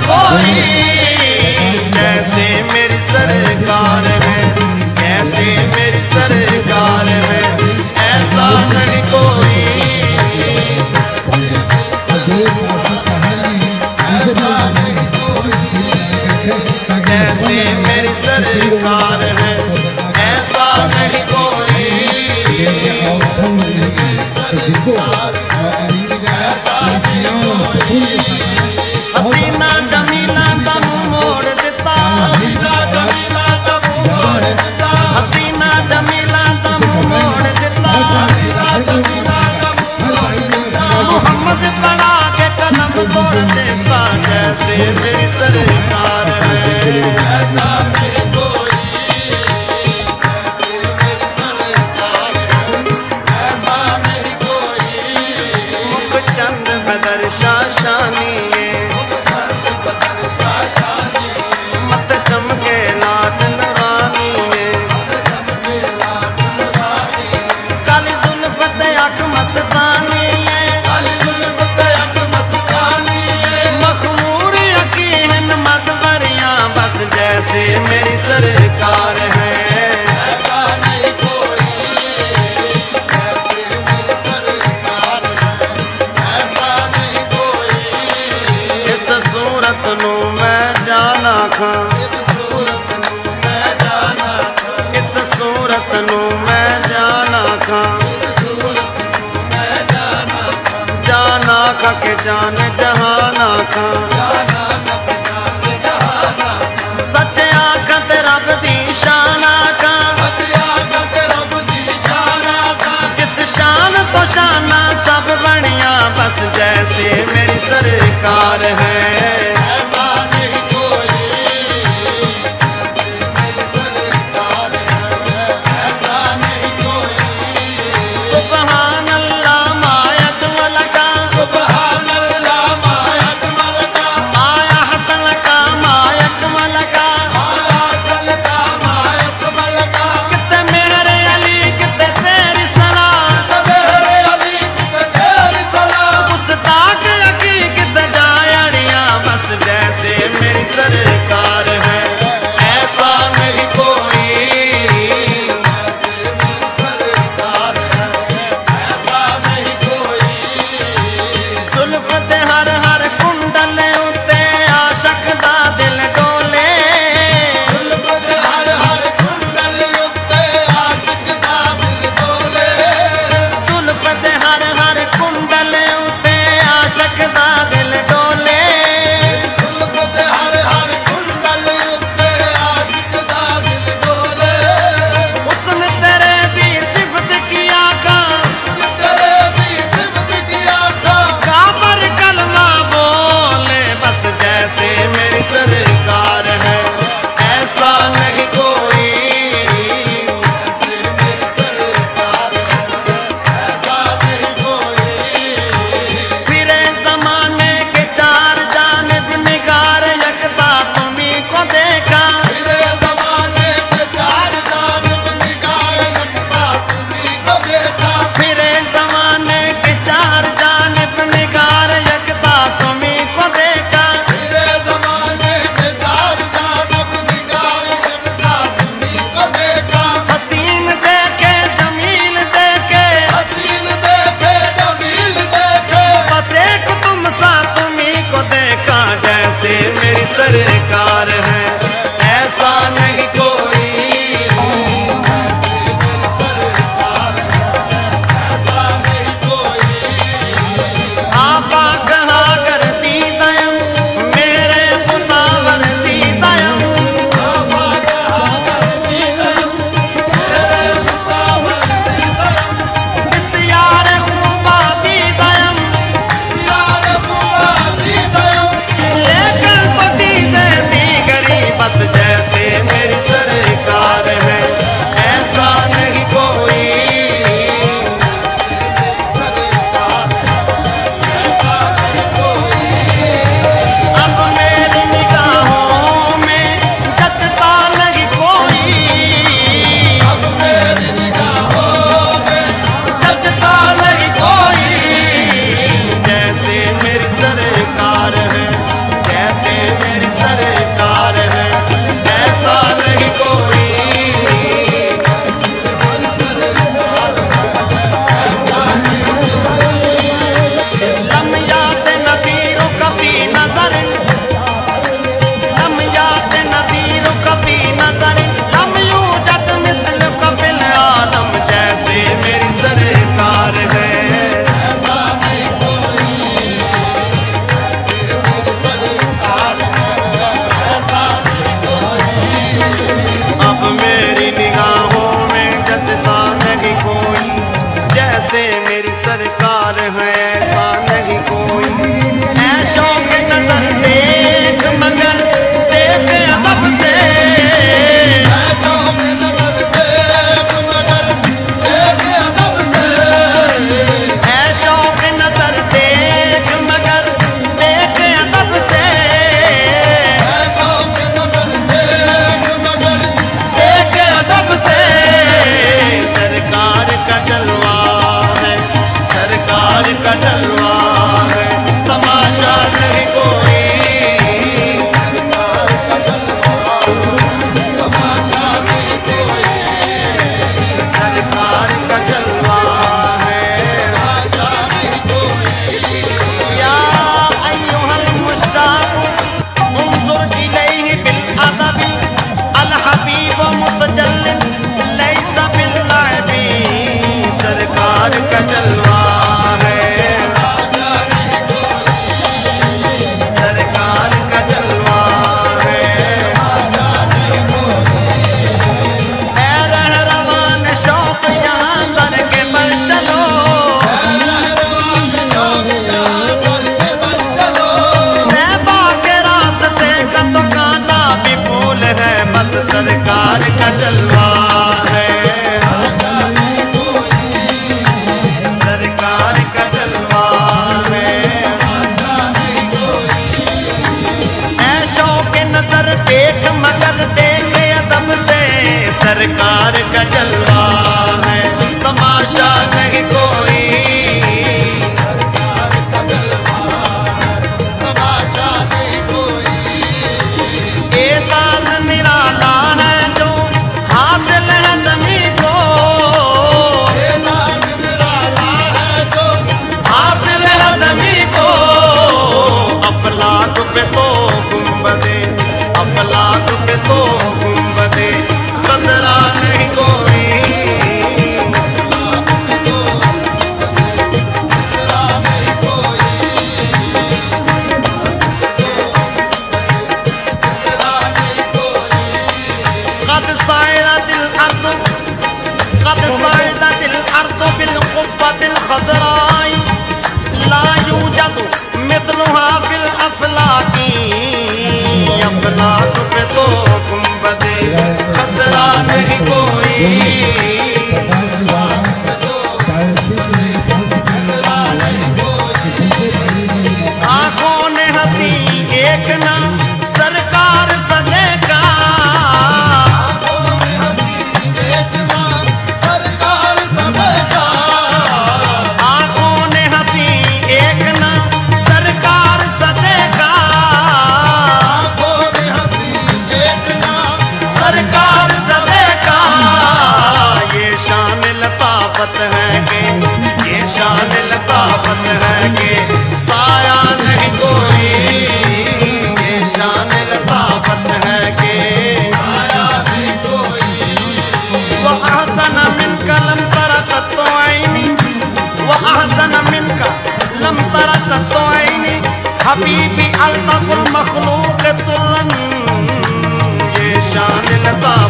कोई, जैसे मेरी सरकार है, जैसे मेरी सरकार है, ऐसा नहीं कोई, जैसे मेरी सरकार है, ऐसा नहीं कोई, हसीना जमीला दा मुंह मोड़ दिता, हसीना जमीला दा मुंह मोड़ दिता, हसीना जमीला दा मुंह मोड़ दिता, हसीना जमीला दा मुंह मोड़ दिता, मोहम्मद पढ़ा के कलम तोड़ देता, जैसे मेरी सरकार है, ऐसा नहीं कोई, जैसे मेरी सरकार है, ऐसा नहीं कोई, मुख चंद बदर शाशानी मत चमके लाट नवानी काली जुल्फत अख मस्तानी मखमूर यकीन मत बरिया बस जैसे मेरी सरकार है, ऐसा नहीं कोई, जैसे मेरी सरकार है, ऐसा नहीं कोई, इस सूरत नू मैं जाना खां, इस सूरत नू मैं जाना खां, जाना खा के जान जहाना खां, सच आखत रब दी शान खां, इस शान तो शाना सब बनिया बस जैसे मेरी सरकार है, ऐसा नहीं कोई, मेरी सरकार है, ऐसा नहीं कोई, सुभान अल्लाह मायत मलका, सुभान अल्लाह मायत मलका, माया हसन का मायक मलका, माया हसन का मायक मलका, किते मेरे अली किते तेरी सलाह, किते मेरे अली किते तेरी सलाह, मुस्ताक यकी किते जायड़िया बस जैसे मेरी सरकार है, ऐसा नहीं कोई, जैसे मेरी सरकार है, ऐसा नहीं सरकार है ऐसा नहीं कोई। ऐशों के नजर देख मगर देख अदब से, ऐशों के नजर देख मगर देख अदब से, ऐशों के नजर देख मगर देख अदब से, ऐशों के नजर देख मगर देख अदब से। सरकार का जलवा है, सरकार का जलवा है, तमाशा नहीं कोई। सरकार का जलवा, तमाशा नहीं कोई। सरकार का जलवा है, तमाशा नहीं कोई। या अय्युहल मुश्ताक उन्जुर इलैहि बिल अदबी, अल हबीब मुतजल्लिल लैसा बिल लाइबी। सरकार का जलवा है, सरकार का जलवा है। ऐ रहरवान शौक यहाँ सर के बल चलो, मैं बाके रास्ते का तो कांटा भी फूल है, बस सरकार का जलवा है। सरकार का जलवा है, ऐशों के नजर देख मगर देख अदब से। सरकार का जलवा है, तमाशा नहीं कोई। सरकार का जलवा है, तमाशा नहीं कोई। एजाज निराला है जो हासिल है ज़मीं को, एजाज निराला है जो हासिल है ज़मीं को। अफलाक पे तो गुंबदे, अफलाक पे तो गुंबदे, खतरा नहीं कोई। قد صعدت الأرض، قد صعدت الأرض بالقبة الخضراء، لا يوجد مثلها في الأفلاك। अफलाक पे तो गुंबदे, खतरा नहीं कोई। आंखों ने हंसी एक ना सरकार सजेगा, आंखों ने हंसी एक ना सरकार सजेगा, सरकार सजेगा। ये शान लताफत है कि, ये शान लताफत है कि साया नहीं कोई। ये शान लताफत है कि साया नहीं कोई। वअहसन मिनका लम तरा कत्तु ऐनी, वअहसन मिनका लम तरा कत्तु ऐनी, हबीबी अल्तफुल मखलूक तुर्रन। ये शान लताफत